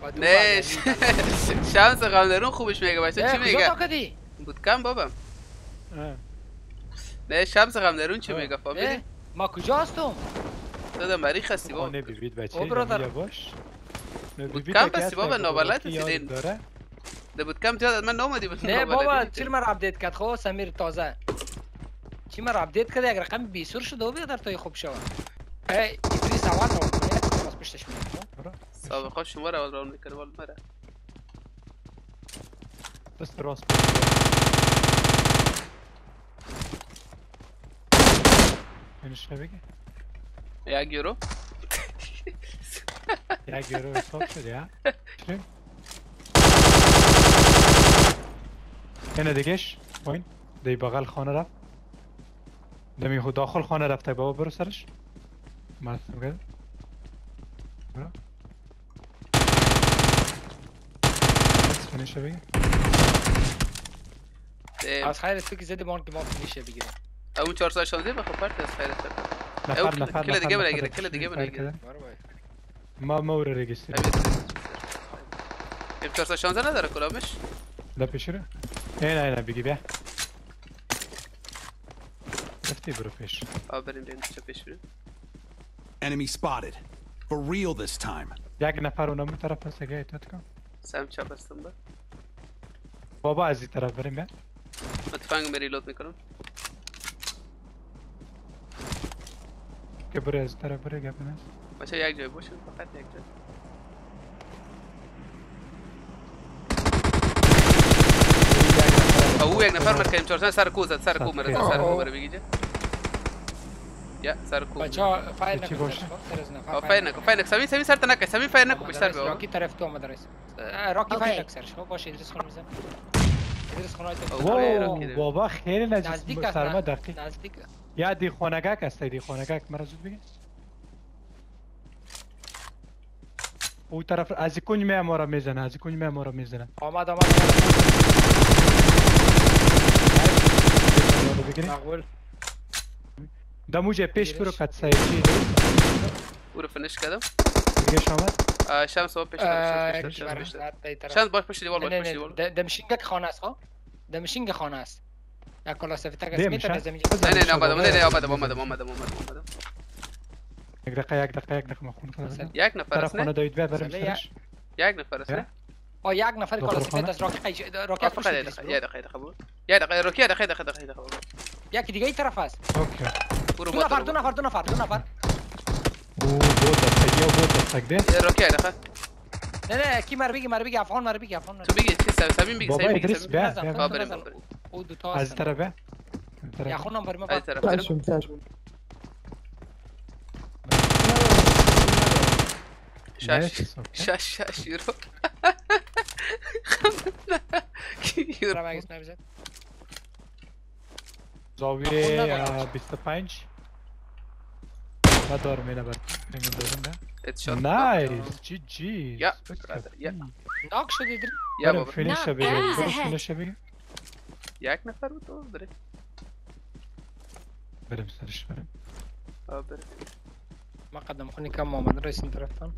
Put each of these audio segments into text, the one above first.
نه شمس غمدارون خوبش میگه بچه چی میگه؟ کجا کدی؟ بود کم بابا. نه شمس غمدارون چی میگه فهمیدی؟ ما کجا هستم؟ تو مریخ هستی بابا. خانه بیبید بچه باش. بود کم بستی بابا نابلد هستی. ده بود کم زیاد من نامدی بود. نه بابا چرا من اپدیت کرد خو سمیر تازه. چی من اپدیت کرد اگر رقم 20 شده و در توی خوب شود. ای این سوال رو باز پشتش میاد. سابقه شما رو اول راون میکنه ولی مره. بس راست. اینش بگی. 1 یورو. 1 یورو حساب شد یا؟ اینه دیگهش پایین دی بغل خانه رفت دمی خود داخل خانه رفته بابا برو سرش مرسم کرد برو بس فینیشه بگی از خیرت تو که زدی ما که ما فینیشه بگیرم اون 416 بخو پرت از خیرت نفر کل دیگه بنگیره کل دیگه بنگیره ما مورد رگیستری ام 416 نداره کلامش ده پیشره اینه بگی بیا رفتی برو پیش بریم چه پیش بریم Enemy spotted. For real this time. یک نفر اونم طرف هست اگه ایتات کن سم چپ هستم بابا از این طرف بریم بیا متفنگ می ریلود میکنم که برو از طرف برو گپ نست باشه یک جای باشم فقط یک جای او یک نفر مرکیم چارچن سر کو زد سر کو مرد سر کو بره بگیجه یا سر کو بچا فایر نکن فایر نکن سمی سر تنکه سمی فایر نکن پشتر بیا راکی طرف تو آمد رئیس راکی فایر نکن سرش باشه ادریس خون میزن ادریس خون آیت بابا خیلی نزدیک سرما دقیق نزدیک یا دی خونگک است دی خونگک مرا زود بگی او طرف از کنج می ما را میزنه از کنج می ما را میزنه آمد مقبول دموجه پیش برو قد سایچی برو فنش کردم دیگه شامد شمس با پیش شمس باش پشت دیوار باش پشت دیوار دمشینگ خانه است ها دمشینگ خانه است یک کلا سفید اگه میتونه زمین نه آمدم یک دقیقه مخون کنم یک نفر است خانه داوید بریم سرش یک نفر است یک نفر کلا سفید از راکی فقط یه دقیقه خبر یه دقیقه راکی دقیقه یکی دیگه این طرف است اوکی دو نفر او بود ده راکی دقیقه نه کی مر بگی افغان تو بگی چه سمیم بگی بابا ادریس بیا بریم او دو تا از طرف بیا یا خونم بریم از طرف شاش یورو زاویه 25 بعد دارم اینه بریم نایس جی یا ناک شدی دری یا بابا فینیشه بگیم یک نفر بود تو بره بریم سرش بریم ما قدم خونی کم محمد رئیس این طرفتان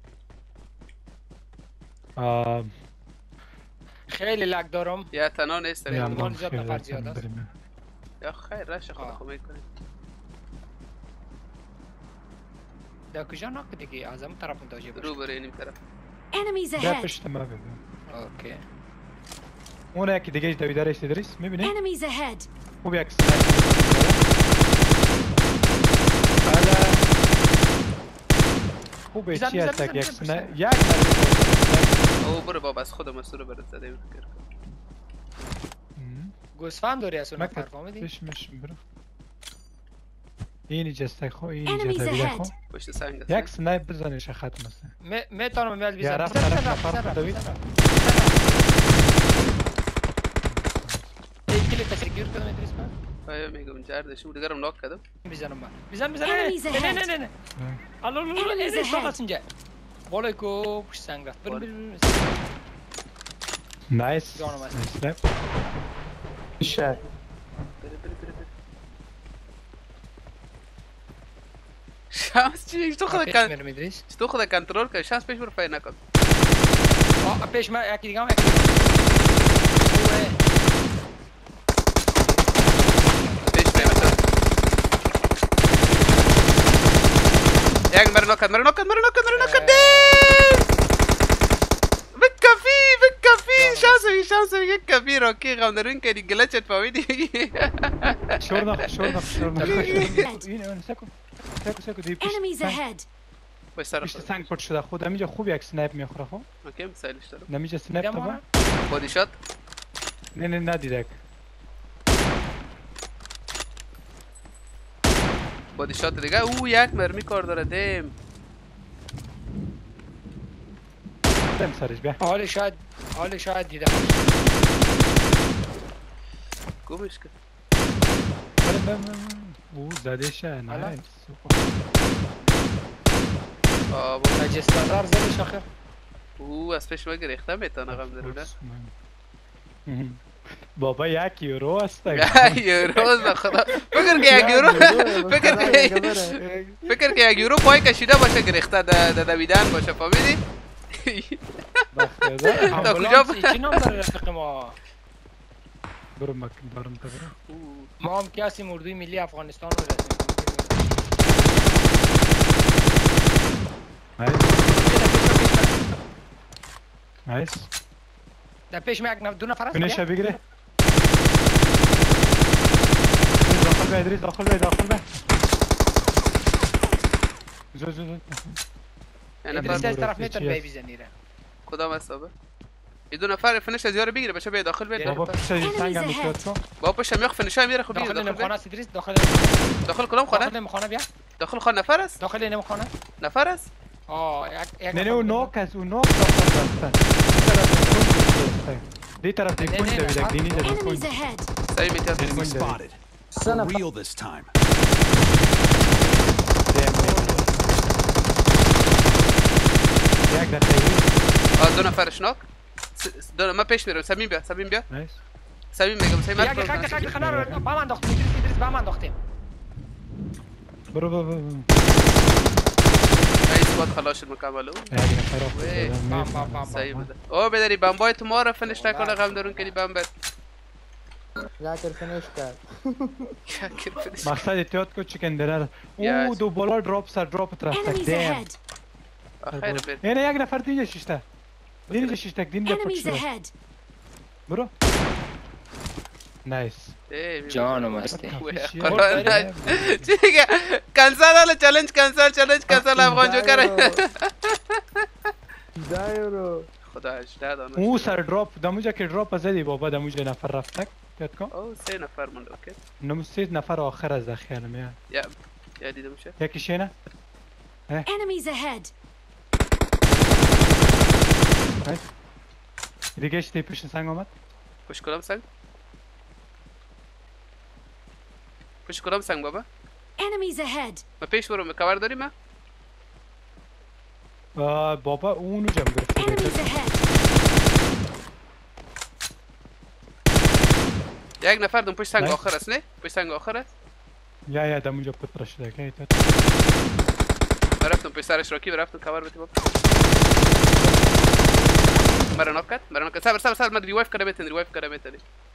خیلی لگ دارم یا تنها نیست احتمال زیاد نفر زیاد است یا خیر رش خود خو میکنیم در کجا ناک دیگه از همون طرف متوجه باشه رو بره اینیم طرف Enemies در ahead. پشت ما ببین اوکی اون یکی دیگه دوید داره ادریس میبینی؟ Enemies ahead. خوب یک بله خوبه چی هست یک سنه یک او برو بابا از خودم از رو برد زده فکر گوسفند داری از اون نفر فهمیدی؟ برو اینی جسته خو اینی جسته خو پشت سنگ یک سنایپ بزنیش ختم است میتونم میاد بزنم طرف نفر دوید یک کلی تشکیر کنم ادریس من آیا میگم جردش بود دیگرم ناک کردم میزنم من نه الو ادریس فقط اینجا بالای کو پشت سنگ رفت بریم نایس جانم اسنایپ شهر شمس چی تو خود کنترل کن شمس پیش برو فایر نکن پیش من یکی دیگه هم پیش مثلا یک مرا نکد بکافی شانس یک کافی راکی غمدارون کردی گلچت فهمیدی شور نخ این سکو دی باش سر پشت سنگ پشت شده خود همینجا خوب یک سنایپ میخوره خب اوکی مثالش دارم نمیجا سنایپ تا بادی شات نه ندیدک بادی شات دیگه او یک مرمی کار داره دیم دم سرش بیا حال شاید دیدم گمش کن او زده شه نایس بابا مجستر زدش آخر او از پیش ما گریخته میتونه غم درونه بابا 1 یورو است یورو به خدا فکر که 1 یورو فکر که 1 یورو پای کشیده باشه گریخته دویدن باشه فهمیدی تا کجا چی نام داره رفیق ما برو مکن برم تا برو ما هم که هستیم اردوی ملی افغانستان رو رسیم نایس در پیش من دو نفر هست فینیش بگیره داخل به زو ادریس از طرف میتون بی بزنیره کدام حسابه ای دو نفر فینیش از یارو بگیره بچه بیا داخل بیا بابا پشت سنگ هم میتواد تو بابا پشت میخ فینیش هم میره خب بگیر داخل نمخانه است ادریس داخل کدام خانه داخل نمخانه بیا داخل خانه نفر است داخل نمخانه نفر است نه اون نوک است اون نوک داخل رفتن دی طرف دیکون دویدک دینی دیکون سعی میتونم Enemy spotted. For real this time. یک دقیقه دو نفرش ناک ما پیش میرم سمیم بیا نایس سمیم میگم سمیم یک خنار با من انداختیم ادریس با من انداختیم برو این سواد خلاص شد مکمل سعی بده او بداری بمبای تو ما رو فنش نکنه غم درون کنی بمبر جاکر فینیش کرد مقصد اتیاد کو چیکن دینر او دو بالا دراپ طرف تک دیم خیر بیر اینه یک نفر دیگه شیشته دینجا پشت برو نایس جانم هستی چی دیگه کنسل حالا چالنج کنسل افغان جوکر دایرو خدا 18 دانش او سر دراپ دموجا که دراپ زدی بابا دموجا نفر رفتک یاد کن او 3 نفر مونده اوکی نم 3 نفر آخر از خیالم یا دیده میشه یکیش اینه Enemies ahead. دیگه اشتی پشت سنگ آمد پشت کدام سنگ بابا Enemies ahead. ما پیش برو کاور داریم ما بابا اونو جمع گرفته Enemies ahead. یک نفر دم پشت سنگ آخر است نه پشت سنگ آخر است یا دمونجا پتر شده که رفتم پشت سرش راکی رفتم کاور بده بابا مرا نکت صبر من ریوایف کنم میتونی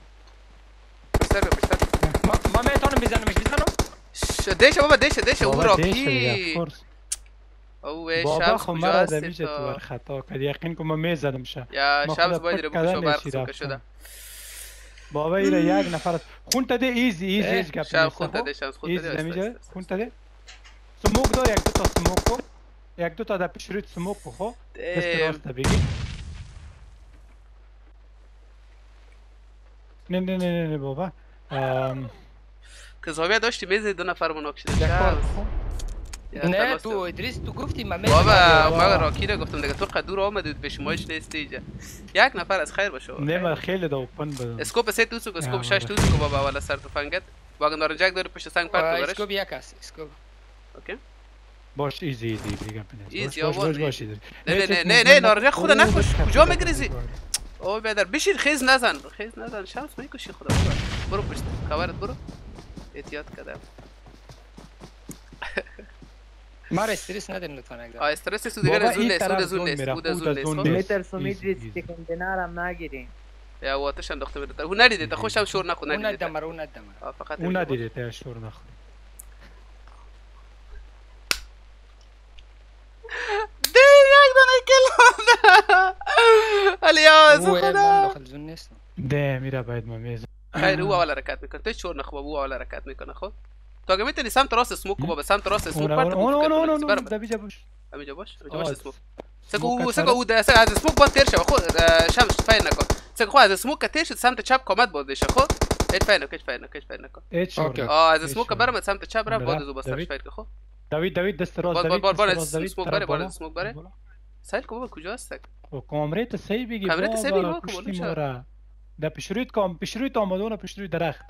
ما میتونم بزنمش دیشه بابا دیشه او راکی اوه شمس خب کجا هستی هستی تو بر خطا کرد یقین که ما میزدم شه یا شمس باید رو بکشو برسون که شده بابا ایره یک نفر است خون تده ایزی گپ شمس خون تده ایزی نمیجه خون تده سموک دار یک دو تا سموک کو یک دو تا در پیش روید سموک کو خو دست راست بگی نه بابا که زاویه داشتی میزه دو نفر مناک شده نه تو ادریس تو گفتی من بابا ما راکی رو گفتم دیگه تو قدور آمده به شمایش نیستی اینجا یک نفر از خیر باشه نه من خیلی دا اوپن بدم اسکوپ 3 توسو اسکوپ 6 توسو بابا والا سر تفنگت واگن داره جک داره پشت سنگ پرت برش اسکوپ یک است اسکوپ اوکی باش ایزی گپ ایزی باش نه نارنج خدا نکش کجا میگریزی او بدر بشین خیز نزن شمس میکشی خدا برو پشت کاورت برو احتیاط کردم مار استرس ندین لطفا اگر استرس سو دیگه بابا، زون این نیست طرف بود زون زون نیست میره، بود زون بود نیست زون خب؟ نیست. میتر سومیت ایزی، ایزی. سکندنر هم نگیرین یا واتش انداخته بده هو ندیده خوشم شور نخود اون ندیده ندمر اون ندمر فقط اون ندیده تا شور نخوره. یک دانه کل الیاس او خدا داخل زون نیست ده میره باید ما میزه. خیر او اول حرکت میکنه تو شور نخواب او اول حرکت میکنه خب تو اگه میتونی سمت راست سموک کو به سمت راست سموک پرت اون دبیجه باش. همینجا باش سموک سکو او از سموک باید تیر شو خود شمس فاین نکن سکو از سموک تیر شد سمت چپ کامت بود بشه خب هیچ فاین نکن هیچ شور. از سموک برم سمت چپ رفت بود زو بسترش فاین خب دوید دست راست بار سموک بره سایل کو کجا هست و کامره تا سی بگی کامره تا سی بگی بابا کشتی مورا ده پیشرویت آمدونه پیشروی درخت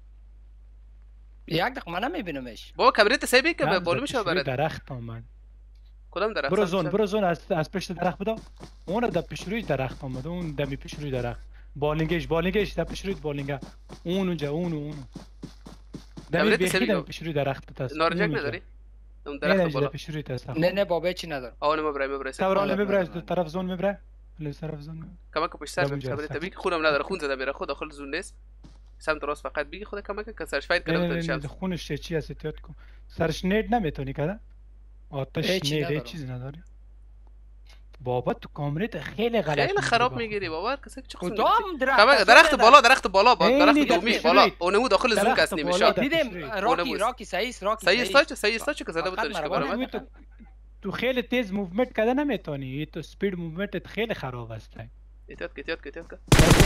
یک دقیقه من نمیبینمش بابا کامره تا سی بگی که بالو میشه بره درخت آمد کدام درخت برو زون از پشت درخت بدا اون ده پیشروی درخت آمد اون دمی پیشروی درخت بالینگش ده پیشروی بالینگه اون دمی بیخی دمی پیشروی درخت هست نارنجک نداری اون درخت بالا پیشروی هست نه بابا چی ندارم آونه مبره توران میبره دو طرف زون میبره طرف زون کمک پشت سر کامره تا بگی خونم نداره خون زده میره خود داخل زون نیست سمت راست فقط بگی خود کمک که سرش فاید کردم شمس خونش چی هست احتیاط کن سرش نیت نمیتونی کردن آتش نیت چیزی نداری بابا تو کامرت خیلی غلط خیلی خراب میگیری بابا کسی چه قسم کدام درخت بالا درخت دومی بالا اونمو داخل زون کس نمیشه دیدم راکی صحیح که زده بود داشت که تو خیلی تیز موومنت کرده نمیتونی تو سپید موومنتت خیلی خراب است احتیاط کن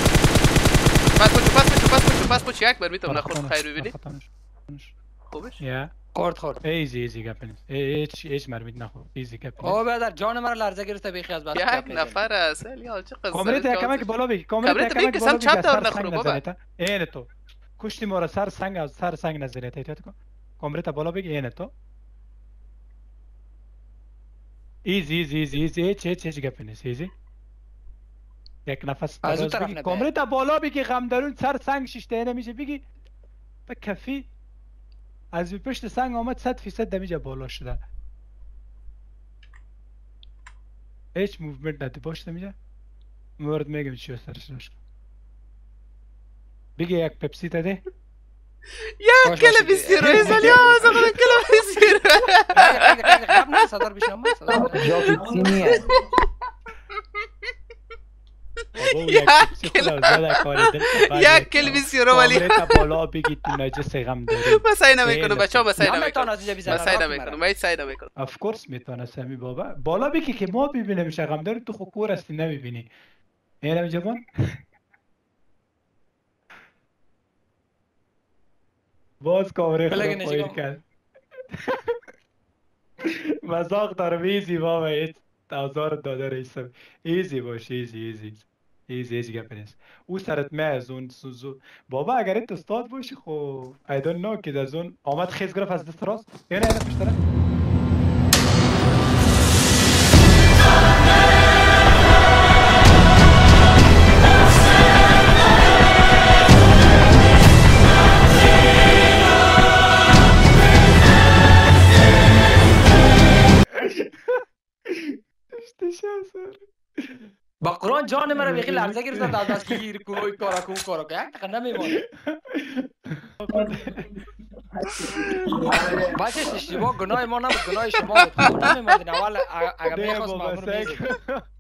پس پوچ یک بر میتونم نخورد خیر ببینی خوبش یا خورد ایزی گپ نیست هیچ مرمید نخورد ایزی گپ او برادر جان مرا لرزه گرفته بیخی از بس یک نفر است یا چه قصه کامرت کمک بالا بگی کامرت بگی سم چپ دور نخورو بابا این تو کشتی ما را سر سنگ نزنیت احتیاط کن کامرت بالا بگی این تو ایزی هیچ گپ نیست ایزی یک نفس از اون طرف کامرت بالا بگی غم درون سر سنگ شیشته نمیشه بگی به کفی از پشت سنگ آمد 100% دمیج بالا شده هیچ موومنت نداری باش دمیجه مورد میگم چی سرش داشت بگی یک پپسی تده یا کل بیسیرو ایزال یا زمان کل بیسیرو قبل نه صدر بشم جا پیپسی نیه یک کل بیسیرو ولی بالا بگی تو نجس غم داری من سعی نمیکنم بچه‌ها من سعی نمیکنم من سعی نمیکنم اف کورس میتونه سمی بابا بالا بگی که ما ببینیم غم داری تو خو کور هستی نمیبینی اینم جوان باز کامره خود پایین کرد مزاق دارم ایزی بابا هیچ تازار داده رئیسم ایزی باش ایزی گپ نیست او سرت از اون سوزو بابا اگر ایت استاد باشی خب I don't know که از اون آمد خیز گرفت از دست راست یا نه پشت با قرآن جان مرا بیخی لرزه گرفته از دست گیر کوی کارا که یک دقیقه نمیمانه بچهش اشتباه گناه ما نبود گناه شما بود نمیماندین اول اگر میخواست معمول میزید